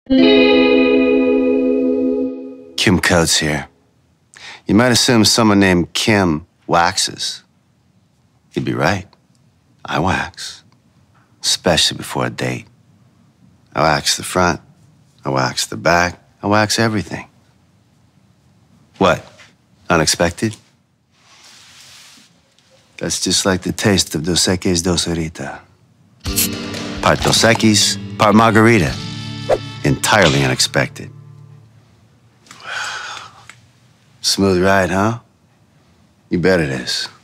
Kim Coates here. You might assume someone named Kim waxes. You'd be right. I wax. Especially before a date. I wax the front. I wax the back. I wax everything. What? Unexpected? That's just like the taste of Dos Equis, Dos Rita. Part Dos Equis, part margarita. Entirely unexpected. Smooth ride, huh? You bet it is.